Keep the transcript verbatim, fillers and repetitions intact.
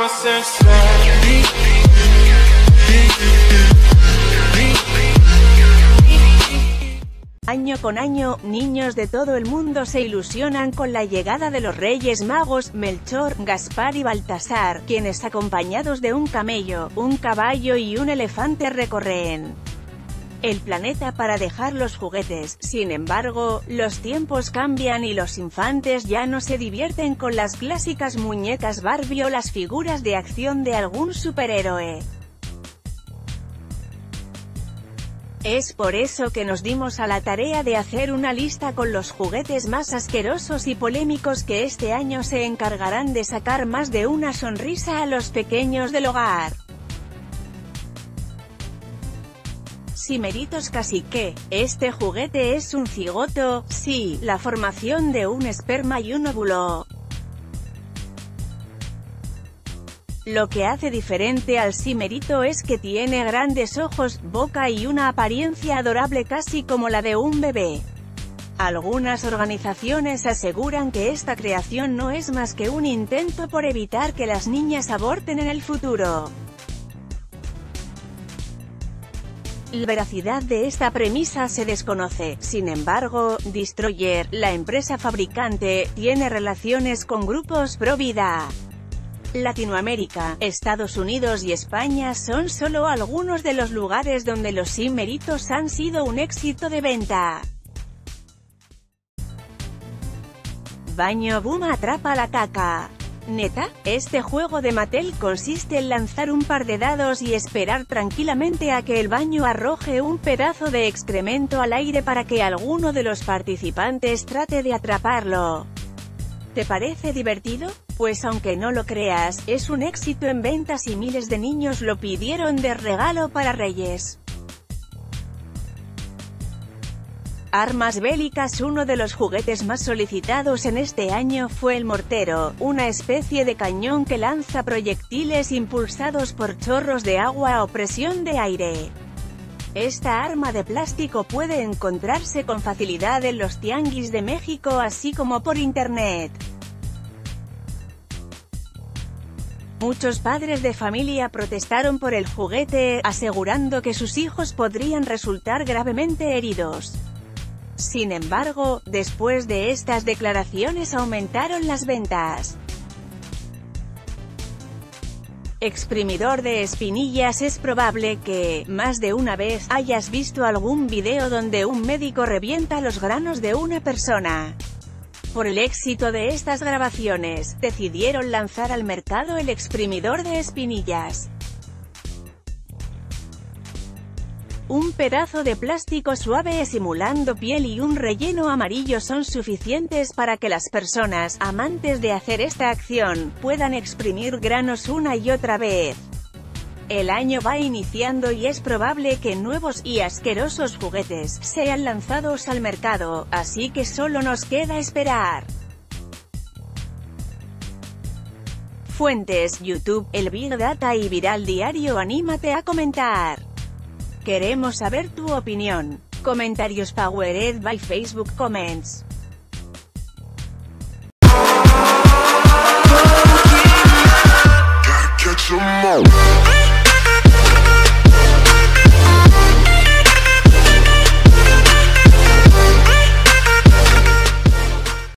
Año con año, niños de todo el mundo se ilusionan con la llegada de los Reyes Magos, Melchor, Gaspar y Baltasar, quienes acompañados de un camello, un caballo y un elefante recorren el planeta para dejar los juguetes. Sin embargo, los tiempos cambian y los infantes ya no se divierten con las clásicas muñecas Barbie o las figuras de acción de algún superhéroe. Es por eso que nos dimos a la tarea de hacer una lista con los juguetes más asquerosos y polémicos que este año se encargarán de sacar más de una sonrisa a los pequeños del hogar. Simeritos Cacique. ¿Este juguete es un cigoto? Sí, la formación de un esperma y un óvulo. Lo que hace diferente al Simerito es que tiene grandes ojos, boca y una apariencia adorable casi como la de un bebé. Algunas organizaciones aseguran que esta creación no es más que un intento por evitar que las niñas aborten en el futuro. La veracidad de esta premisa se desconoce. Sin embargo, Destroyer, la empresa fabricante, tiene relaciones con grupos pro vida. Latinoamérica, Estados Unidos y España son solo algunos de los lugares donde los Simeritos han sido un éxito de venta. Baño Boom atrapa la caca. ¿Neta? Este juego de Mattel consiste en lanzar un par de dados y esperar tranquilamente a que el baño arroje un pedazo de excremento al aire para que alguno de los participantes trate de atraparlo. ¿Te parece divertido? Pues aunque no lo creas, es un éxito en ventas y miles de niños lo pidieron de regalo para Reyes. Armas bélicas. Uno de los juguetes más solicitados en este año fue el mortero, una especie de cañón que lanza proyectiles impulsados por chorros de agua o presión de aire. Esta arma de plástico puede encontrarse con facilidad en los tianguis de México así como por internet. Muchos padres de familia protestaron por el juguete, asegurando que sus hijos podrían resultar gravemente heridos. Sin embargo, después de estas declaraciones aumentaron las ventas. Exprimidor de espinillas. Es probable que, más de una vez, hayas visto algún video donde un médico revienta los granos de una persona. Por el éxito de estas grabaciones, decidieron lanzar al mercado el exprimidor de espinillas. Un pedazo de plástico suave simulando piel y un relleno amarillo son suficientes para que las personas, amantes de hacer esta acción, puedan exprimir granos una y otra vez. El año va iniciando y es probable que nuevos y asquerosos juguetes sean lanzados al mercado, así que solo nos queda esperar. Fuentes: YouTube, El Big Data y Viral Diario. Anímate a comentar. Queremos saber tu opinión. Comentarios powered by Facebook Comments.